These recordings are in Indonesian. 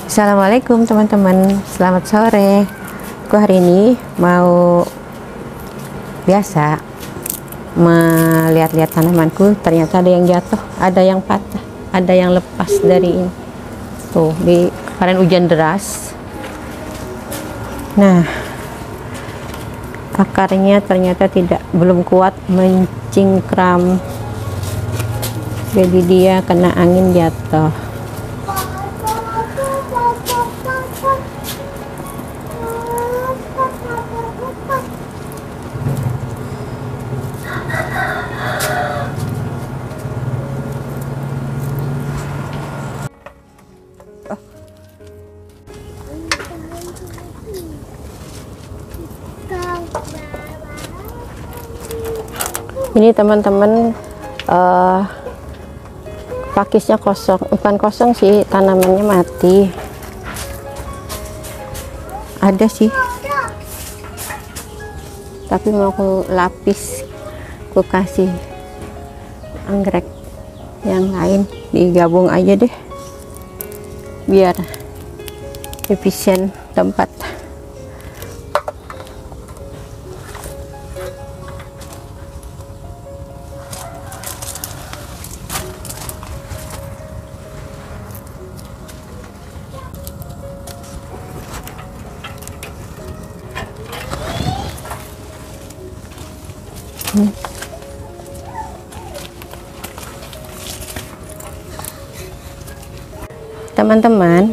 Assalamualaikum teman-teman, selamat sore. Aku hari ini mau biasa melihat-lihat tanamanku. Ternyata ada yang jatuh, ada yang patah, ada yang lepas dari ini. Tuh, di kemarin hujan deras. Nah, akarnya ternyata belum kuat mencingkram. Jadi dia kena angin jatuh. Ini teman-teman, pakisnya kosong, bukan kosong sih, tanamannya mati. Ada sih, tapi mau aku lapis, aku kasih anggrek yang lain, digabung aja deh biar efisien tempat. Teman-teman,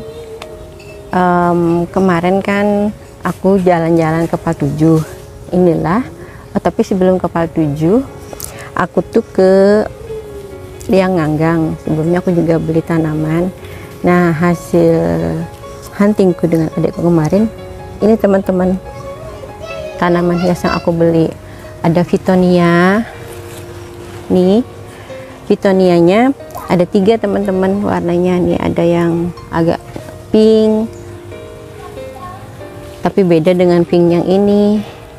kemarin kan aku jalan-jalan ke Paltujuh. Inilah, tapi sebelum ke Paltujuh, aku tuh ke Liang Nganggang. Sebelumnya aku juga beli tanaman. Nah, hasil huntingku dengan adikku kemarin, ini teman-teman, tanaman hias yang aku beli. Ada Fittonia, nih Fittonianya ada 3 teman-teman warnanya. Nih ada yang agak pink, tapi beda dengan pink yang ini.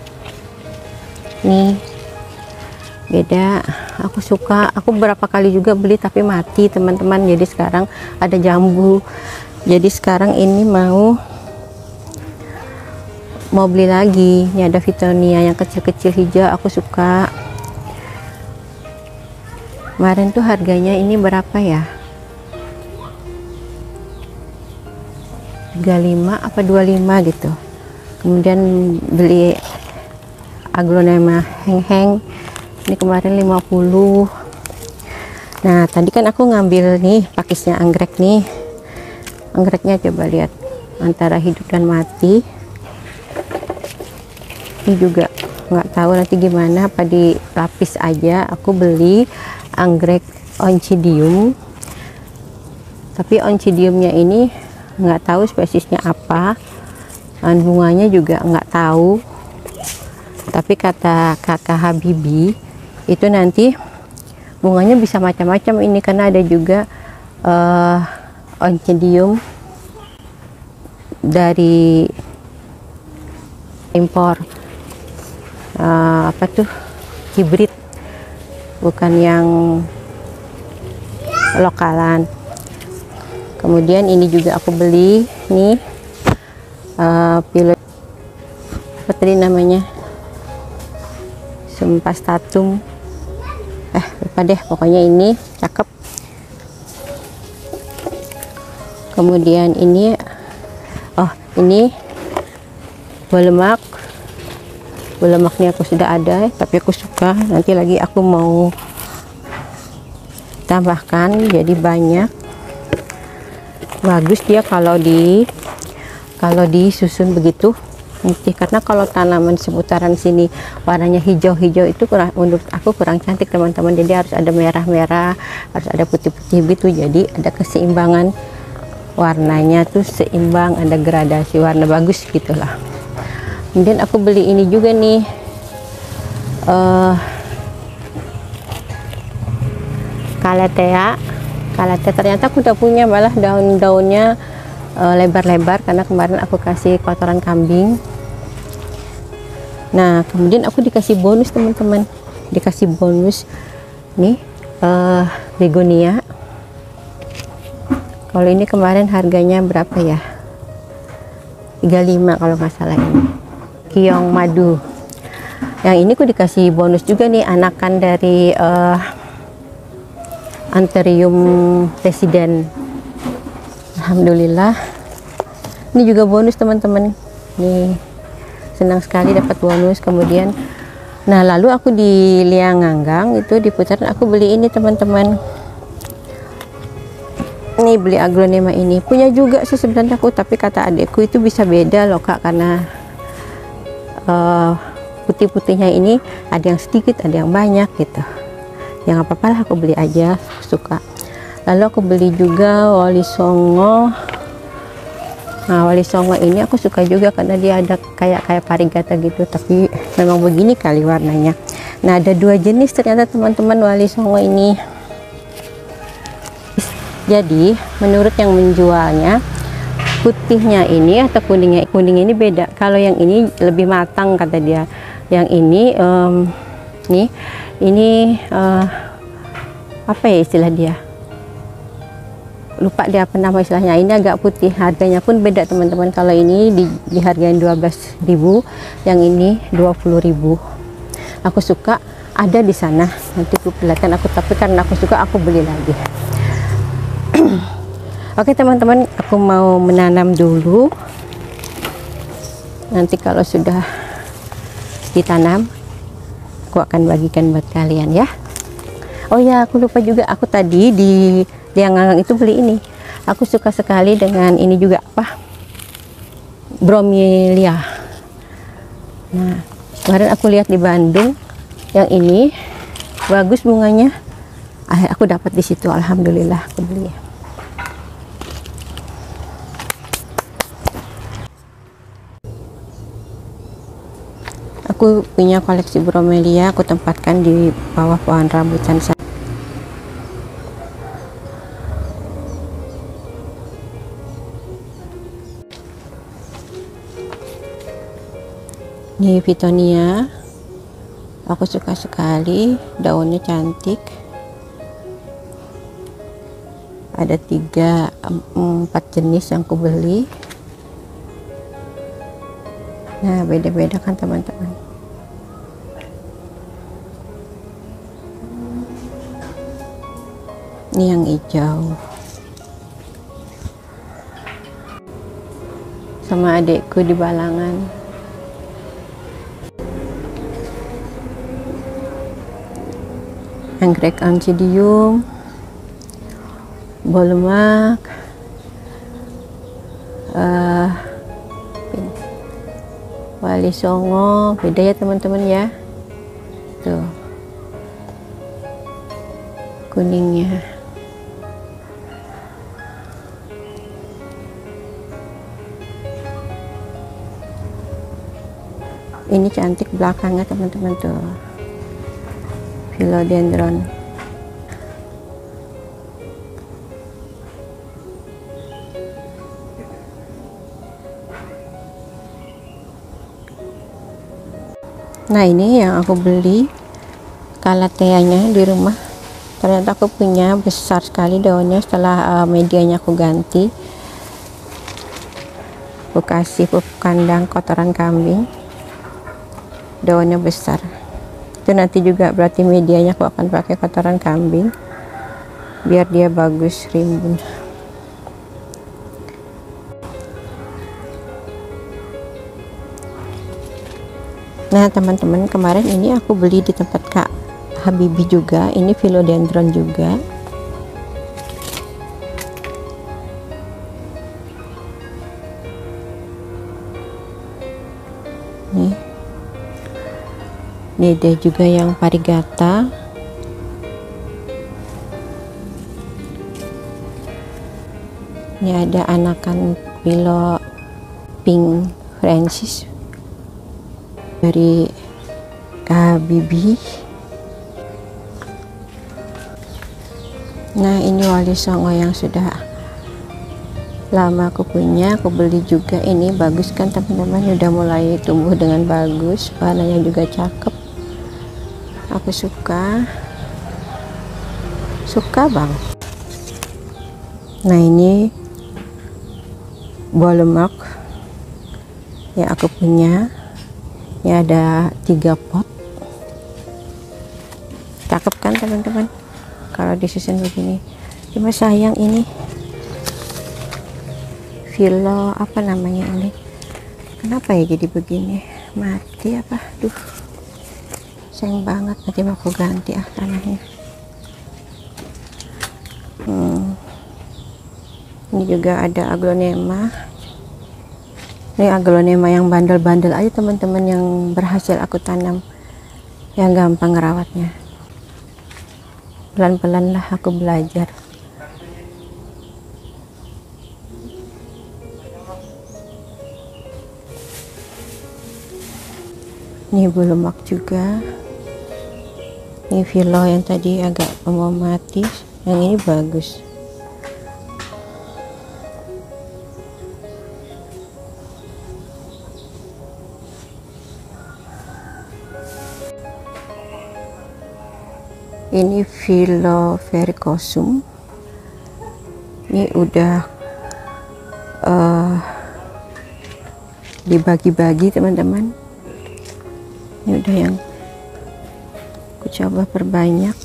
Nih beda, aku suka. Aku berapa kali juga beli tapi mati teman-teman. Jadi sekarang ada jambu, jadi sekarang ini mau beli lagi. Ini ada Fittonia yang kecil-kecil hijau, aku suka. Kemarin tuh harganya ini berapa ya, 35 apa 25 gitu. Kemudian beli aglonema heng-heng, ini kemarin 50. Nah, tadi kan aku ngambil nih pakisnya anggrek nih. Anggreknya coba lihat, antara hidup dan mati. Ini juga nggak tahu nanti gimana, apa dilapis aja. Aku beli anggrek oncidium, tapi oncidiumnya ini nggak tahu spesiesnya apa, dan bunganya juga nggak tahu. Tapi kata kakak Habibi itu nanti bunganya bisa macam-macam ini, karena ada juga oncidium dari impor, apa tuh, hibrid, bukan yang lokalan. Kemudian ini juga aku beli nih, pilot apa tadi namanya, sumpastatum, lupa deh, pokoknya ini cakep. Kemudian ini, ini buah lemaknya aku sudah ada, tapi aku suka. Nanti lagi aku mau tambahkan jadi banyak. Bagus dia kalau disusun begitu putih, karena kalau tanaman seputaran sini warnanya hijau-hijau itu menurut aku kurang cantik teman-teman. Jadi harus ada merah-merah, harus ada putih-putih gitu, jadi ada keseimbangan warnanya tuh seimbang, ada gradasi warna, bagus gitulah. Kemudian aku beli ini juga nih, Calathea. Ternyata aku udah punya, malah daun-daunnya lebar-lebar, karena kemarin aku kasih kotoran kambing. Nah, kemudian aku dikasih bonus teman-teman, dikasih bonus nih begonia. Kalau ini kemarin harganya berapa ya, 35 kalau nggak salah. Ini Kiong Madu. Yang ini aku dikasih bonus juga nih, anakan dari Anthurium Presiden. Alhamdulillah. Ini juga bonus teman-teman. Nih, senang sekali dapat bonus. Kemudian, nah lalu aku di Lianganggang itu di putaran aku beli ini teman-teman. Nih beli aglonema ini. Punya juga sih sebenarnya aku, tapi kata adikku itu bisa beda loh kak, karena putih-putihnya ini ada yang sedikit ada yang banyak gitu. Yang apa-apa lah, aku beli aja, suka. Lalu aku beli juga Wali Songo. Nah Wali Songo ini aku suka juga karena dia ada kayak parigata gitu, tapi memang begini kali warnanya. Nah ada dua jenis ternyata teman-teman Wali Songo ini. Jadi menurut yang menjualnya, putihnya ini atau kuningnya ini beda. Kalau yang ini lebih matang kata dia. Yang ini ini apa ya istilah dia, lupa dia apa nama istilahnya. Ini agak putih, harganya pun beda teman-teman. Kalau ini dihargain 12.000, yang ini 20.000. Aku suka, ada di sana, nanti aku perlihatkan aku, tapi karena aku suka aku beli lagi. Oke teman-teman, aku mau menanam dulu. Nanti kalau sudah ditanam aku akan bagikan buat kalian ya. Oh ya, aku lupa juga, aku tadi di Lianganggang itu beli ini. Aku suka sekali dengan ini juga, apa, bromelia. Nah kemarin aku lihat di Bandung yang ini bagus bunganya. Aku dapat di situ, alhamdulillah aku beli. Aku punya koleksi bromelia, aku tempatkan di bawah pohon rambutan. Ini Vitonia, aku suka sekali, daunnya cantik. Ada 3-4 jenis yang aku beli. Nah beda-beda kan teman-teman. Ini yang hijau sama adekku di Balangan. Anggrek Oncidium, Bolmak, Wali Songo, beda ya teman-teman ya. Tuh kuningnya. Ini cantik belakangnya teman-teman tuh, philodendron. Nah ini yang aku beli calatheanya di rumah. Ternyata aku punya besar sekali daunnya. Setelah medianya aku ganti, aku kasih pupuk kandang kotoran kambing, daunnya besar. Itu nanti juga berarti medianya aku akan pakai kotoran kambing biar dia bagus rimbun. Nah teman-teman, kemarin ini aku beli di tempat Kak Habibi juga. Ini philodendron juga. Nih, ini ada juga yang parigata. Ini ada anakan Philo Pink Francis dari Habibi. Nah ini Wali Songo yang sudah lama aku punya, aku beli juga. Ini bagus kan teman-teman, udah mulai tumbuh dengan bagus, warnanya juga cakep. Aku suka banget. Nah, ini buah lemak yang aku punya. Ini ada 3 pot. Cakep kan teman-teman kalau disusun begini. Cuma sayang ini filo apa namanya ini, kenapa ya jadi begini, mati apa, duh sayang banget. Nanti mau aku ganti tanahnya. Ini juga ada aglonema. Ini aglonema yang bandel-bandel aja teman-teman, yang berhasil aku tanam, yang gampang ngerawatnya. Pelan-pelan lah aku belajar. Ini buah lemak juga. Ini filo yang tadi agak mau mati, yang ini bagus. Ini filo vericosum. Ini udah dibagi-bagi teman-teman. Ini udah yang aku coba perbanyak.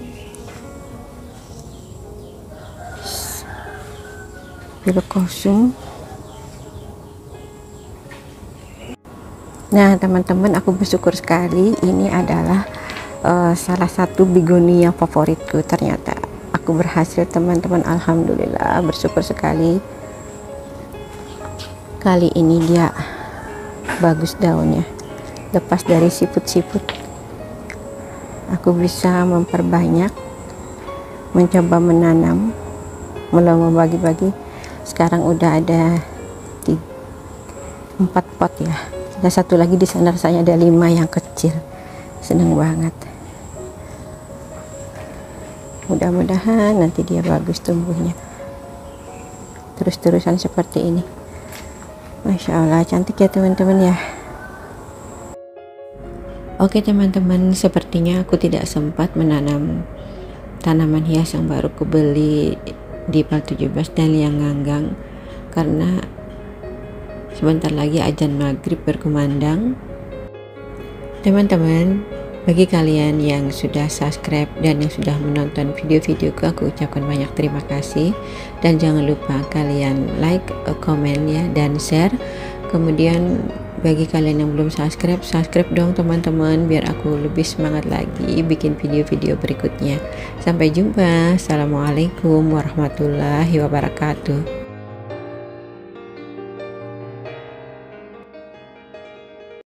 Vericosum. Nah teman-teman, aku bersyukur sekali, ini adalah salah satu begonia favoritku. Ternyata aku berhasil teman-teman, alhamdulillah, bersyukur sekali. Kali ini dia bagus daunnya, lepas dari siput-siput. Aku bisa memperbanyak, mencoba menanam, mulai membagi-bagi. Sekarang udah ada 4 pot ya. Ada satu lagi di sana, rasanya ada 5 yang kecil. Seneng banget. Mudah-mudahan nanti dia bagus tumbuhnya, terus-terusan seperti ini. Masya Allah, cantik ya teman-teman ya. Oke teman-teman, sepertinya aku tidak sempat menanam tanaman hias yang baru aku beli di Pal 17 dan Liang Nganggang, karena sebentar lagi azan maghrib berkumandang. Teman-teman, bagi kalian yang sudah subscribe dan yang sudah menonton video-videoku, aku ucapkan banyak terima kasih. Dan jangan lupa kalian like, komen ya, dan share. Kemudian bagi kalian yang belum subscribe, subscribe dong teman-teman, biar aku lebih semangat lagi bikin video-video berikutnya. Sampai jumpa. Assalamualaikum warahmatullahi wabarakatuh.